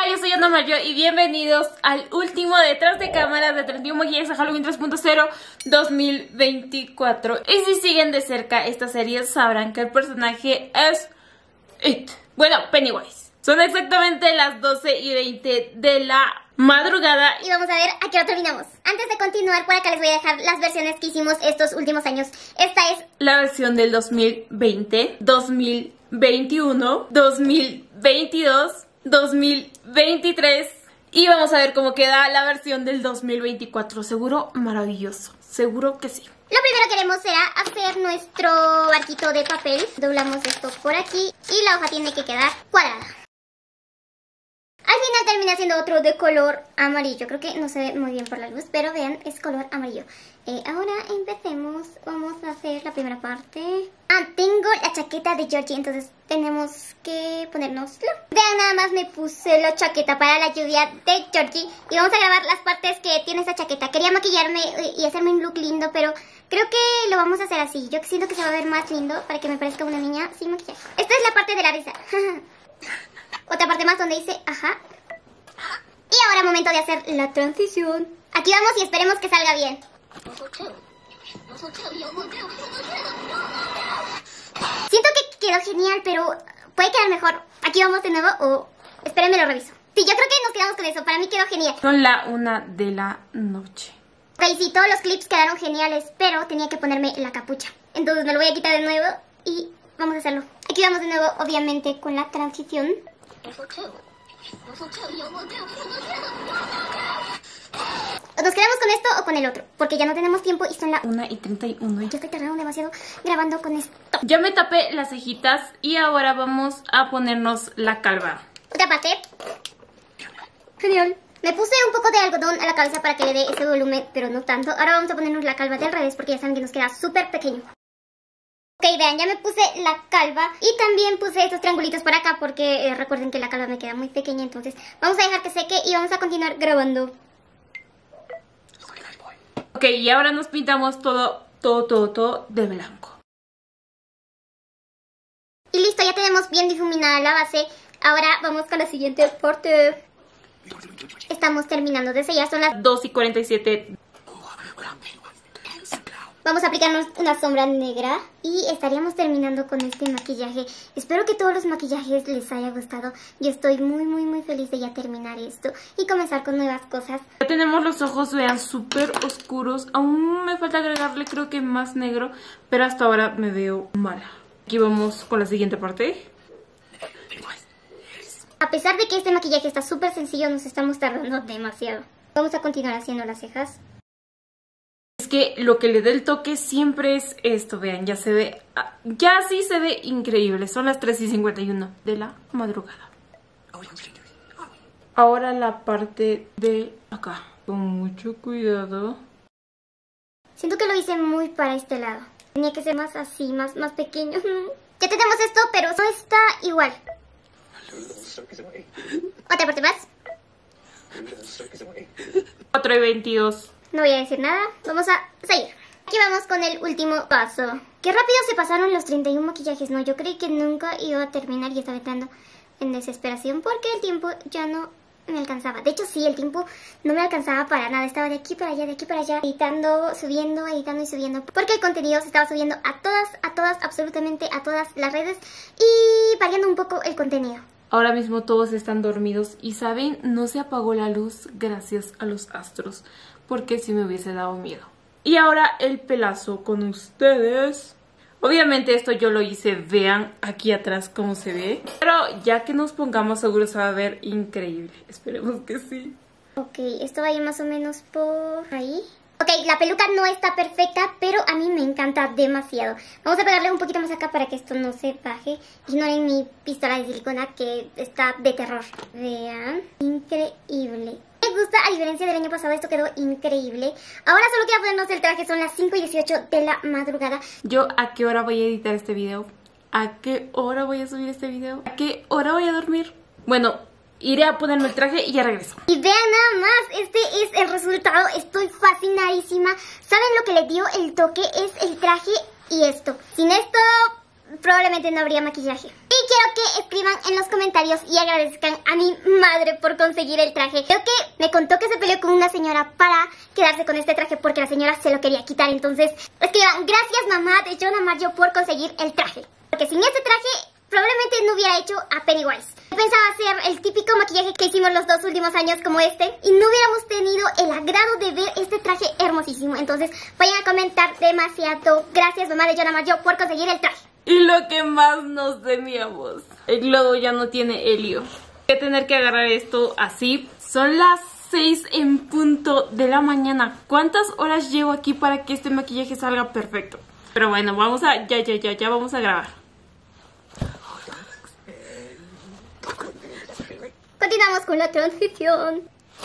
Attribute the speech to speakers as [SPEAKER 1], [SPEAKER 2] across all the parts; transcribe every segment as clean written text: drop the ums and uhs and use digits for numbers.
[SPEAKER 1] Hola, yo soy Ana Mayo y bienvenidos al último detrás de cámaras de 31 maquillajes a Halloween 3.0 2024. Y si siguen de cerca esta serie sabrán que el personaje es It. Bueno, Pennywise. Son exactamente las 12:20 de la madrugada
[SPEAKER 2] y vamos a ver a qué hora terminamos. Antes de continuar, por acá les voy a dejar las versiones que hicimos estos últimos años. Esta es
[SPEAKER 1] la versión del 2020, 2021, 2022, 2023 y vamos a ver cómo queda la versión del 2024. Seguro maravilloso, seguro que sí.
[SPEAKER 2] Lo primero que queremos será hacer nuestro barquito de papel. Doblamos esto por aquí y la hoja tiene que quedar cuadrada. Al final termina siendo otro de color amarillo. Creo que no se ve muy bien por la luz, pero vean, es color amarillo. Ahora empecemos. Vamos a hacer la primera parte. Tengo la chaqueta de Georgie, entonces tenemos que ponérnoslo. Vean, nada más me puse la chaqueta para la lluvia de Georgie. Y vamos a grabar las partes que tiene esta chaqueta. Quería maquillarme y hacerme un look lindo, pero creo que lo vamos a hacer así. Yo siento que se va a ver más lindo para que me parezca una niña sin maquillaje. Esta es la parte de la risa. Otra parte más donde dice ajá. Y ahora momento de hacer la transición. Aquí vamos y esperemos que salga bien. Siento que quedó genial, pero puede quedar mejor. Aquí vamos de nuevo o espérenme lo reviso. Sí, yo creo que nos quedamos con eso. Para mí quedó genial.
[SPEAKER 1] Son la 1 de la noche.
[SPEAKER 2] Ok, sí, todos los clips quedaron geniales, pero tenía que ponerme la capucha. Entonces me lo voy a quitar de nuevo y vamos a hacerlo. Aquí vamos de nuevo, obviamente, con la transición. ¿Nos quedamos con esto o con el otro? Porque ya no tenemos tiempo y son las
[SPEAKER 1] 1:31.
[SPEAKER 2] Yo estoy tardando demasiado grabando con esto.
[SPEAKER 1] Ya me tapé las cejitas y ahora vamos a ponernos la calva.
[SPEAKER 2] Otra parte. Genial. Me puse un poco de algodón a la cabeza para que le dé ese volumen, pero no tanto. Ahora vamos a ponernos la calva del revés porque ya saben que nos queda súper pequeño. Ok, vean, ya me puse la calva y también puse estos triangulitos por acá porque recuerden que la calva me queda muy pequeña, entonces vamos a dejar que seque y vamos a continuar grabando.
[SPEAKER 1] Ok, y ahora nos pintamos todo de blanco.
[SPEAKER 2] Y listo, ya tenemos bien difuminada la base. Ahora vamos con la siguiente parte. Estamos terminando de sellar, son las
[SPEAKER 1] 2:47.
[SPEAKER 2] Vamos a aplicarnos una sombra negra y estaríamos terminando con este maquillaje. Espero que todos los maquillajes les haya gustado. Yo estoy muy feliz de ya terminar esto y comenzar con nuevas cosas.
[SPEAKER 1] Ya tenemos los ojos, vean, súper oscuros. Aún me falta agregarle, creo que más negro, pero hasta ahora me veo mala. Aquí vamos con la siguiente parte.
[SPEAKER 2] A pesar de que este maquillaje está súper sencillo, nos estamos tardando demasiado. Vamos a continuar haciendo las cejas.
[SPEAKER 1] Es que lo que le da el toque siempre es esto, vean, ya se ve, ya sí se ve increíble. Son las 3:51 de la madrugada. Ahora la parte de acá, con mucho cuidado.
[SPEAKER 2] Siento que lo hice muy para este lado. Tenía que ser más así, más pequeño. Ya tenemos esto, pero no está igual. Otra parte más.
[SPEAKER 1] 4:22.
[SPEAKER 2] No voy a decir nada, vamos a seguir. Aquí vamos con el último paso. Qué rápido se pasaron los 31 maquillajes, ¿no? Yo creí que nunca iba a terminar y estaba entrando en desesperación porque el tiempo ya no me alcanzaba. De hecho sí, el tiempo no me alcanzaba para nada. Estaba de aquí para allá, editando, subiendo, editando y subiendo. Porque el contenido se estaba subiendo a todas, absolutamente a todas las redes y variando un poco el contenido.
[SPEAKER 1] Ahora mismo todos están dormidos y saben, no se apagó la luz gracias a los astros, porque si me hubiese dado miedo. Y ahora el pelazo con ustedes. Obviamente esto yo lo hice, vean aquí atrás cómo se ve. Pero ya que nos pongamos seguro se va a ver increíble, esperemos que sí.
[SPEAKER 2] Ok, esto va a ir más o menos por ahí. Ok, la peluca no está perfecta, pero a mí me encanta demasiado. Vamos a pegarle un poquito más acá para que esto no se baje. Ignoren mi pistola de silicona que está de terror. Vean, increíble. Me gusta, a diferencia del año pasado, esto quedó increíble. Ahora solo queda ponernos el traje, son las 5:18 de la madrugada.
[SPEAKER 1] ¿Yo a qué hora voy a editar este video? ¿A qué hora voy a subir este video? ¿A qué hora voy a dormir? Bueno, iré a ponerme el traje y ya regreso.
[SPEAKER 2] Y vean nada más, este es el resultado. Estoy fascinadísima. ¿Saben lo que le dio el toque? Es el traje y esto. Sin esto probablemente no habría maquillaje. Y quiero que escriban en los comentarios y agradezcan a mi madre por conseguir el traje. Creo que me contó que se peleó con una señora para quedarse con este traje porque la señora se lo quería quitar. Entonces, escriban, gracias mamá de Jonah Maggio por conseguir el traje. Porque sin este traje probablemente no hubiera hecho a Pennywise. Pensaba hacer el típico maquillaje que hicimos los 2 últimos años como este y no hubiéramos tenido el agrado de ver este traje hermosísimo. Entonces vayan a comentar demasiado. Gracias mamá de Jonah Maggio por conseguir el traje.
[SPEAKER 1] Y lo que más nos temíamos, el globo ya no tiene helio. Voy a tener que agarrar esto así. Son las 6 en punto de la mañana. ¿Cuántas horas llevo aquí para que este maquillaje salga perfecto? Pero bueno, vamos a... Ya vamos a grabar.
[SPEAKER 2] Continuamos con la transición.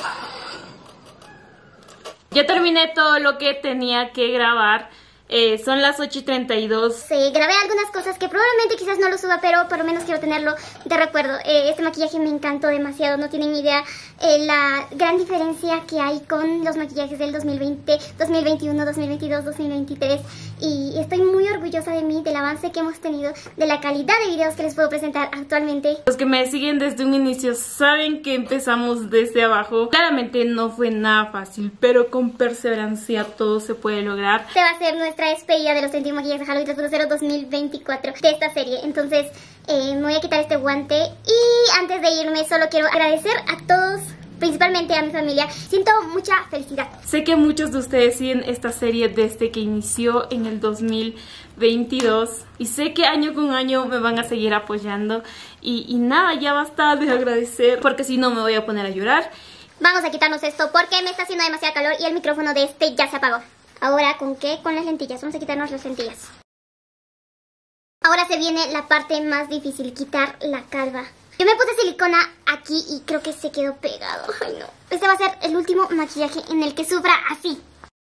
[SPEAKER 1] Ya terminé todo lo que tenía que grabar. Son las 8:32.
[SPEAKER 2] Sí, grabé algunas cosas que probablemente quizás no lo suba, pero por lo menos quiero tenerlo de recuerdo. Este maquillaje me encantó demasiado, no tienen idea la gran diferencia que hay con los maquillajes del 2020, 2021, 2022, 2023. Y estoy muy orgullosa de mí, del avance que hemos tenido, de la calidad de videos que les puedo presentar actualmente.
[SPEAKER 1] Los que me siguen desde un inicio saben que empezamos desde abajo. Claramente no fue nada fácil, pero con perseverancia todo se puede lograr.
[SPEAKER 2] Este va a ser nuestra despedida de los 31 maquillajes de Halloween 3.0 2024 de esta serie. Entonces me voy a quitar este guante y antes de irme solo quiero agradecer a todos, principalmente a mi familia. Siento mucha felicidad.
[SPEAKER 1] Sé que muchos de ustedes siguen esta serie desde que inició en el 2022 y sé que año con año me van a seguir apoyando y nada, ya basta de agradecer porque si no me voy a poner a llorar.
[SPEAKER 2] Vamos a quitarnos esto porque me está haciendo demasiado calor y el micrófono de este ya se apagó. Ahora, ¿con qué? Con las lentillas. Vamos a quitarnos las lentillas. Ahora se viene la parte más difícil, quitar la calva. Yo me puse silicona aquí y creo que se quedó pegado. Ay, no. Este va a ser el último maquillaje en el que sufra así.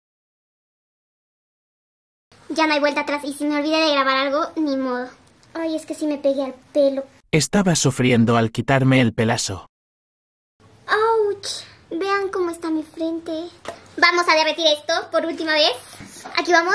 [SPEAKER 2] Ya no hay vuelta atrás y si me olvidé de grabar algo, ni modo. Ay, es que sí me pegué al pelo.
[SPEAKER 3] Estaba sufriendo al quitarme el pelazo.
[SPEAKER 2] ¡Auch! Vean cómo está mi frente. Vamos a derretir esto por última vez. Aquí vamos.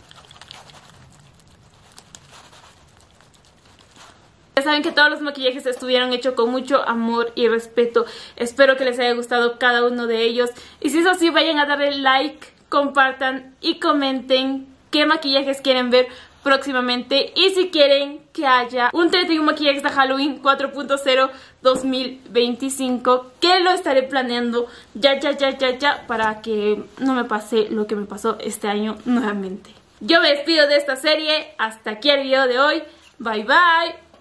[SPEAKER 1] Ya saben que todos los maquillajes estuvieron hechos con mucho amor y respeto. Espero que les haya gustado cada uno de ellos. Y si es así, vayan a darle like, compartan y comenten qué maquillajes quieren ver próximamente. Y si quieren que haya un 31 maquillajes de Halloween 4.0 2025, que lo estaré planeando ya para que no me pase lo que me pasó este año nuevamente. Yo me despido de esta serie. Hasta aquí el video de hoy. Bye bye.